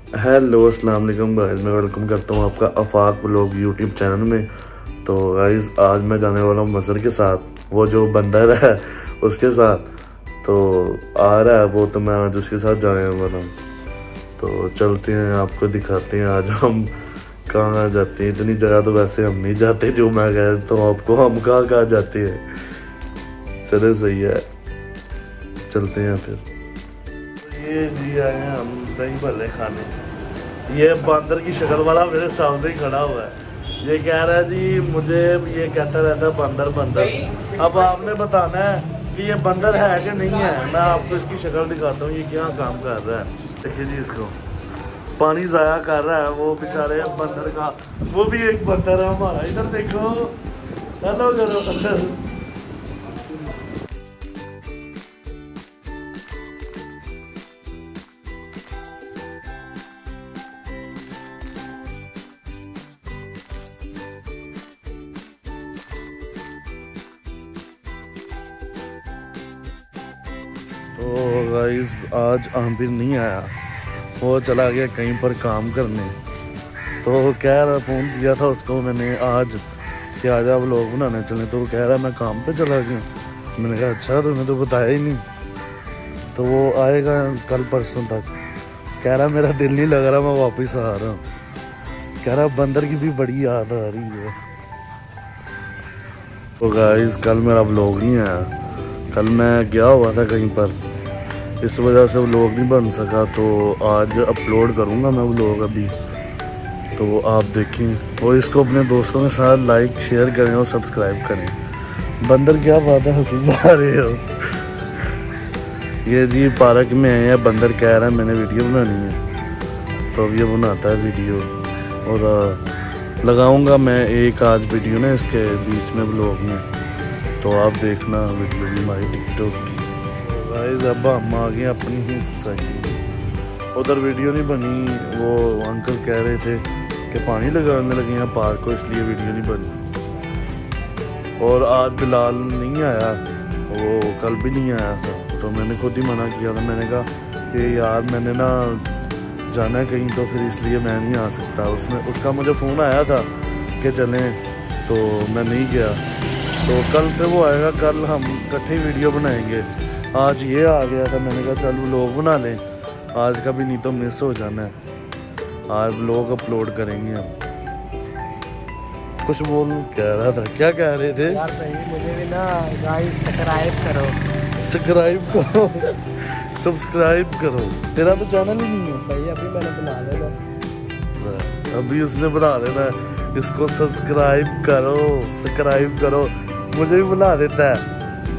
Hello अस्सलाम वालेकुम guys, मैं वेलकम करता हूँ आपका आफाक व्लॉग यूट्यूब चैनल में। तो गाइस आज मैं जाने वाला हूँ मज़र के साथ, वो जो बंदर है उसके साथ। तो आ रहा है वो, तो मैं आज उसके साथ जाने वाला हूँ। तो चलते हैं, आपको दिखाते हैं आज हम कहाँ जाते हैं। इतनी जगह तो वैसे हम नहीं जाते जो मैं कहता हूँ आपको, हम कहाँ जाते हैं। चले सही है, चलते हैं फिर। ये जी आए हैं हम दही भल्ले खाने। ये बंदर की शक्ल वाला मेरे सामने ही खड़ा हुआ है। ये कह रहा है जी, मुझे ये कहता रहता है बंदर बंदर। अब आपने बताना है कि ये बंदर है कि नहीं है। मैं आपको इसकी शक्ल दिखाता हूँ, ये क्या काम कर रहा है। देखिए जी, इसको पानी ज़ाया कर रहा है वो बेचारे बंदर का। वो भी एक बंदर है हमारा। इधर देखो, हेलो करो बंदर। तो गाइस आज आमिर नहीं आया, वो चला गया कहीं पर काम करने। तो कह रहा, फ़ोन किया था उसको मैंने आज कि आज आप व्लॉग बनाने चले। तो वो कह रहा मैं काम पे चला गया। मैंने कहा अच्छा, तुम्हें तो बताया ही नहीं। तो वो आएगा कल परसों तक। कह रहा मेरा दिल नहीं लग रहा, मैं वापस आ रहा हूँ। कह रहा बंदर की भी बड़ी याद आ रही है। तो गाइस कल मेरा व्लॉग नहीं आया, कल मैं गया हुआ था कहीं पर, इस वजह से व्लॉग नहीं बन सका। तो आज अपलोड करूँगा मैं व्लॉग अभी, तो आप देखें और इसको अपने दोस्तों के साथ लाइक शेयर करें और सब्सक्राइब करें। बंदर क्या बात है, हंसी जा रहे हो। ये जी पार्क में आए हैं, बंदर कह रहा है मैंने वीडियो बनानी है। तो अब ये बनाता है वीडियो, और लगाऊंगा मैं एक आज वीडियो ना इसके बीच में व्लॉग में। तो आप देखना वीडियो भी हमारी टिकटॉक की। गाइस अब हम आ गए अपनी ही सोसाइटी। उधर वीडियो नहीं बनी, वो अंकल कह रहे थे कि पानी लगाने लगे हैं पार्क को, इसलिए वीडियो नहीं बनी। और आज बिलाल नहीं आया, वो कल भी नहीं आया था। तो मैंने खुद ही मना किया था। मैंने कहा कि यार मैंने ना जाना है कहीं, तो फिर इसलिए मैं नहीं आ सकता। उसका मुझे फ़ोन आया था कि चलें, तो मैं नहीं गया। तो कल से वो आएगा, कल हम इकट्ठे वीडियो बनाएंगे। आज ये आ गया था, मैंने कहा चल व्लॉग बना लें आज का भी, नहीं तो मिस हो जाना है। आज व्लॉग अपलोड करेंगे हम। कुछ बोल कह रहा था, क्या कह रहे थे यार? सही, मुझे भी ना गाइस सब्सक्राइब करो, सब्सक्राइब करो, सब्सक्राइब करो। तेरा तो चैनल ही नहीं है भाई, अभी मैंने बना लेना। अभी उसने बना लेना है। इसको सब्सक्राइब करो, सब्सक्राइब करो। मुझे भी बुला देता है।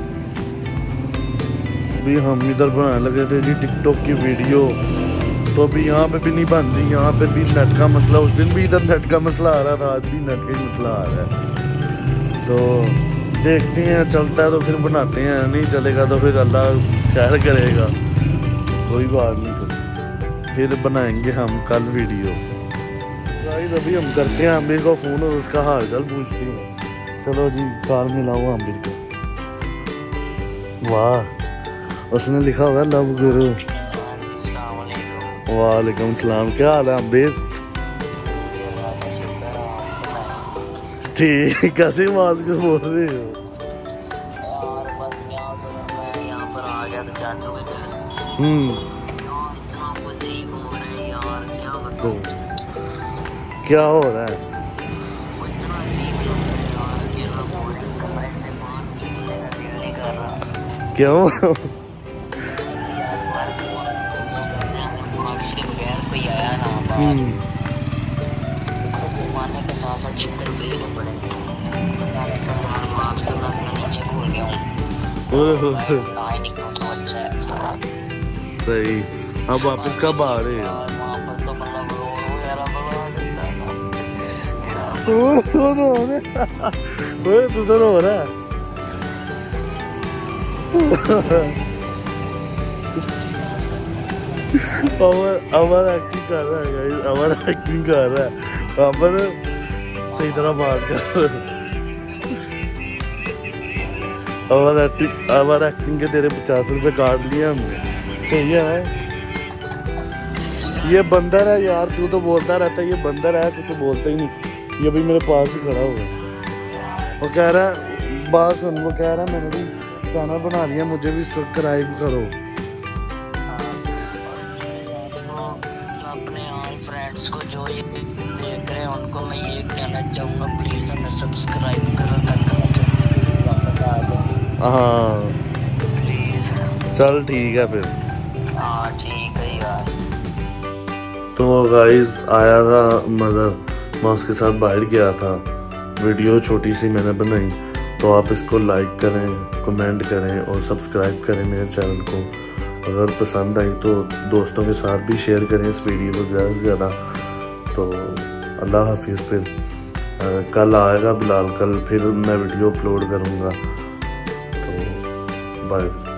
अभी हम इधर बनाने लगे थे जी टिकटॉक की वीडियो। तो अभी यहाँ पे भी नहीं बन रही, यहाँ पे भी नेट का मसला। उस दिन भी इधर नेट का मसला आ रहा था, आज भी नेट का ही मसला आ रहा है। तो देखते हैं, चलता है तो फिर बनाते हैं, नहीं चलेगा तो फिर अल्लाह खैर करेगा। कोई बात नहीं, फिर बनाएंगे हम कल वीडियो। गाइस अभी हम करते हैं आमिर को फ़ोन और उसका हाल चाल पूछते हैं। चलो जी, कार मिलाओ आमिर को। वाह, उसने लिखा हुआ है लव गुरु। वालेकुम सलाम, क्या हाल है आमिर? ठीक, कैसे आवाज कर बोल रहे हो? तो क्या हो रहा है? क्यों? सही, अब वापस कब आ रहे हो? तू तो रो रहा है। अमर एक्टिंग कर रहा है गाइस, अमर एक्टिंग कर रहा है। अमर सही तरह बात कर। अमर एक्टिंग के तेरे 50 रुपए काट लिए हमने। सही है भाई। ये बंदर है यार, तू तो बोलता रहता है ये बंदर है, कुछ बोलता ही नहीं। ये भी मेरे पास ही खड़ा हुआ है। वो कह रहा है, बात सुन, वो कह रहा है मैंने भी चैनल बना लिया, मुझे भी सब्सक्राइब करो। अपने ऑल फ्रेंड्स को जो ये देख रहे हैं उनको मैं ये कहना चाहूँगा, प्लीज़ हमें सब्सक्राइब करो ताकि हम जल्दी वापस आ जाए। हाँ प्लीज़। चल ठीक है फिर। हाँ ठीक है यार। तो गाइस आया था मदर, मैं उसके साथ बाहर गया था। वीडियो छोटी सी मैंने बनाई, तो आप इसको लाइक करें, कमेंट करें और सब्सक्राइब करें मेरे चैनल को। अगर पसंद आई तो दोस्तों के साथ भी शेयर करें इस वीडियो को ज़्यादा से ज़्यादा। तो अल्लाह हाफिज़। फिर कल आएगा बिलाल, कल फिर मैं वीडियो अपलोड करूँगा। तो बाय।